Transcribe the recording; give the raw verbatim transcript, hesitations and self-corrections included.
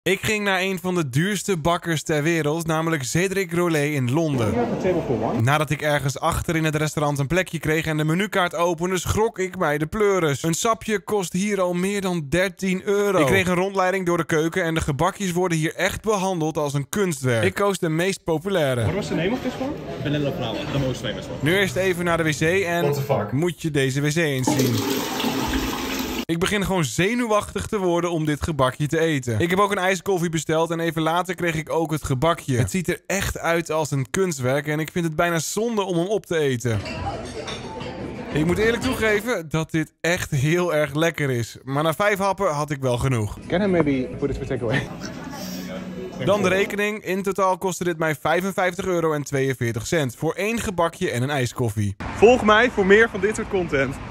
Ik ging naar een van de duurste bakkers ter wereld, namelijk Cédric Rollet in Londen. Nadat ik ergens achter in het restaurant een plekje kreeg en de menukaart opende, schrok ik mij de pleuris. Een sapje kost hier al meer dan dertien euro. Ik kreeg een rondleiding door de keuken en de gebakjes worden hier echt behandeld als een kunstwerk. Ik koos de meest populaire. What was the name of this one? Vanilla flower, the most famous one. Nu eerst even naar de wc en moet je deze wc eens zien. Ik begin gewoon zenuwachtig te worden om dit gebakje te eten. Ik heb ook een ijskoffie besteld en even later kreeg ik ook het gebakje. Het ziet er echt uit als een kunstwerk en ik vind het bijna zonde om hem op te eten. Ik moet eerlijk toegeven dat dit echt heel erg lekker is. Maar na vijf happen had ik wel genoeg. Can I maybe put it for takeaway? Dan de rekening. In totaal kostte dit mij vijfenvijftig euro en tweeënveertig cent voor één gebakje en een ijskoffie. Volg mij voor meer van dit soort content.